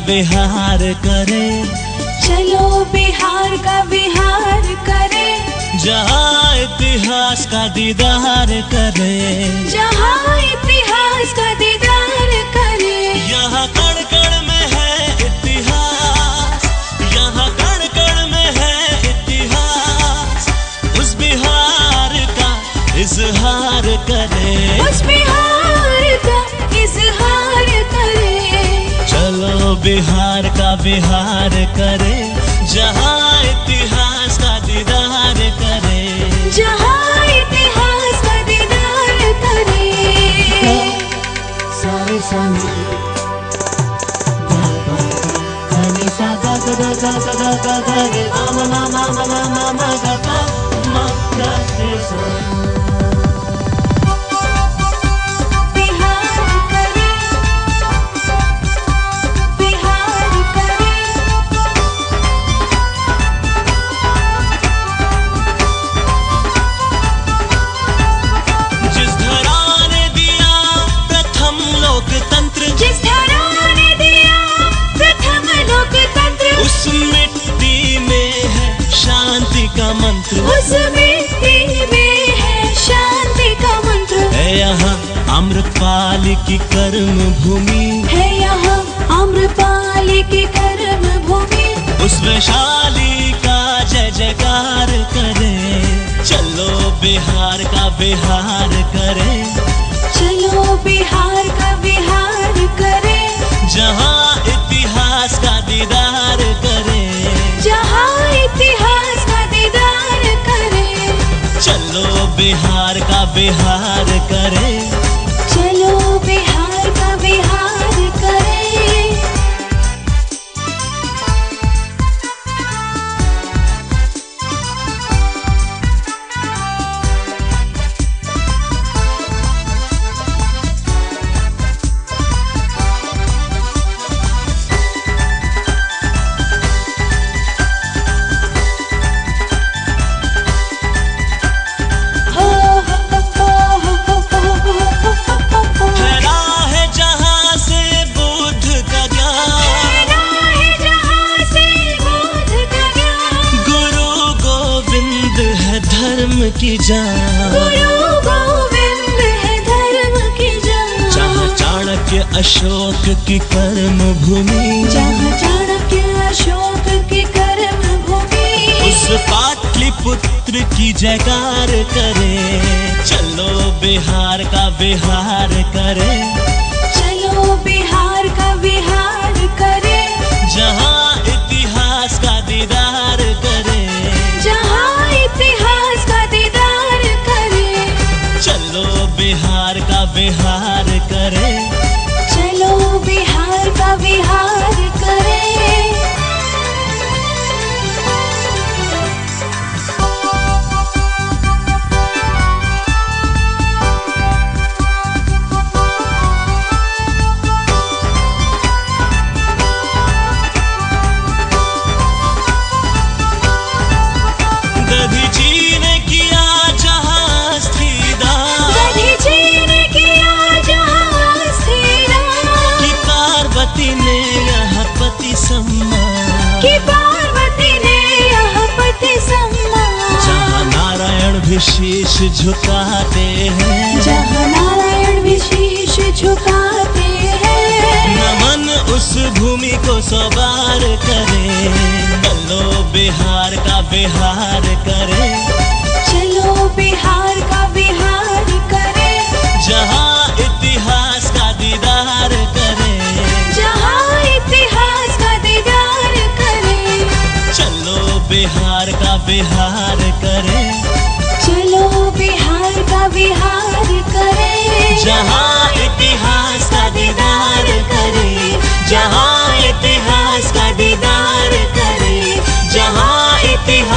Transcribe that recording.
विहार करे, चलो बिहार का विहार करे, जहाँ इतिहास का दीदार करे, जहाँ इतिहास का दीदार करे। यहाँ कण कण में है इतिहास, यहाँ कण कण में है इतिहास, उस बिहार का इजहार करे, उस बिहार का इजहार करे। चलो बिहार का विहार करे, जहाँ इतिहास का दीदार करे, जहाँ इतिहास का दीदार करे। सारे संग धनी सा गा गा गा गा गा गा गा रे मा मा मा मा मा मा मा गा पा मा गा रे सा। उस मिट्टी में है शांति का मंत्र, है यहाँ आम्रपाल की कर्म भूमि, है यहाँ आम्रपाल की कर्म भूमि। उस वैशाली का जय जयकार करे, चलो बिहार का विहार करे, चलो बिहार का विहार करे, जहाँ इतिहास का दीदार करे, जहाँ इतिहास का दीदार करे। चलो बिहार का विहार करे, चलो बिहार का विहार करे। धर्म की जान, गुरु गोविंद है धर्म की जान, जहाँ चाणक्य अशोक की कर्म भूमि, जहाँ चाणक्य अशोक की कर्म भूमि। उस पाटलिपुत्र की जयकार करे, चलो बिहार का विहार करे, चलो बिहार का विहार करे, जहाँ इतिहास का दीदार करे, जहाँ इतिहास का दीदार करे। चलो बिहार का विहार करे, चलो बिहार का विहार करे। कि पार्वती ने यहाँ पति सम्मान, जहाँ नारायण भी शीश झुकाते हैं, जहाँ नारायण भी शीश झुकाते हैं। नमन उस भूमि को सवार करे, चलो बिहार का विहार करे, चलो बिहार का विहार करे, जहाँ इतिहास का दीदार करे, जहाँ इतिहास का दीदार करे। चलो बिहार का विहार करे, चलो बिहार का विहार करे, जहाँ इतिहास का दीदार करे, जहाँ इतिहास का दीदार करे, जहाँ इतिहास